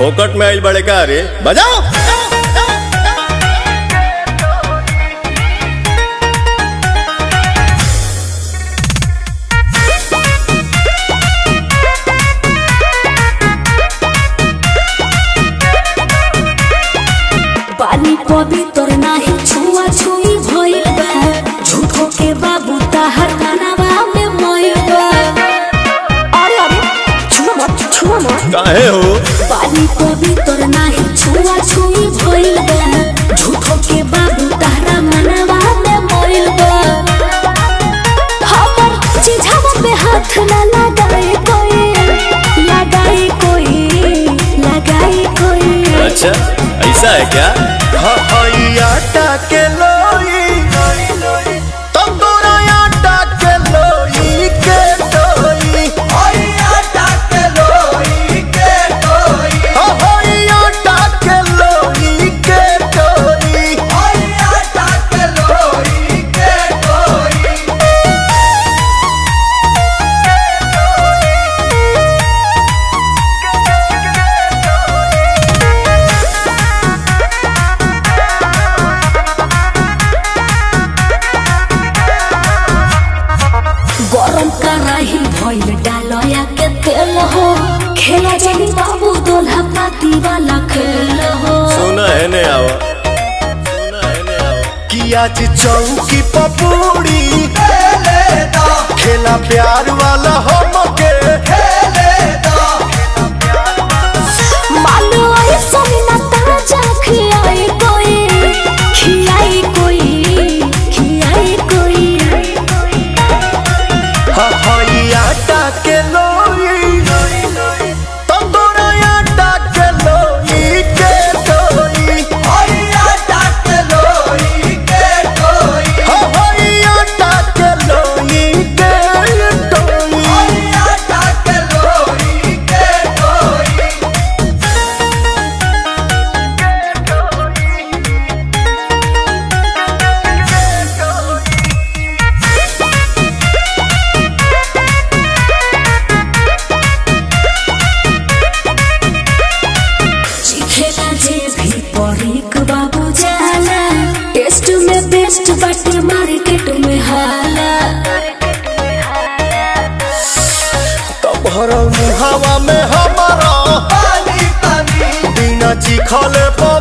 फोकट में आइल बड़े का रे बजाओ। पानी पवित्र नाही छुआ छुई भइल बा झूठो के बाबू ताहर कानवा में मोइल बा। अरे छुआ मत काहे हो? पानी पवित्र नाही छुआ छुई भइल बा झूठो के बाबू ताहरा मनवा में मोइल बा। हमर चिझावा पे हाथ ना लगाए कोई। अच्छा ऐसा है क्या? आटा के लोई तंदूरा आटा के लोई के टोई आटा के लोई के टोई आटा के लोई के टोई आटा के लोई के टोई। गरम कराही भइल डालया के तेल हो खेला जानी बाबू दोल्हा पाती वाला खेल हो। सुना है ने आवा कि आज चौकी पपूड़ी खेला प्यार वाला हमके मानो ऐसा ना ताजा खियाई कोई। आटा के लोई तंदूरा आटा के लोई के टोई आटा के लोई के टोई आटा के लोई के टोई आटा के लोई के टोई। खेला जे भी परीक बाबू जाला टेस्ट में बेस्ट बाटे मार्केट में हाला। तब हर मुहावा में हमारा पानी बिना चिखले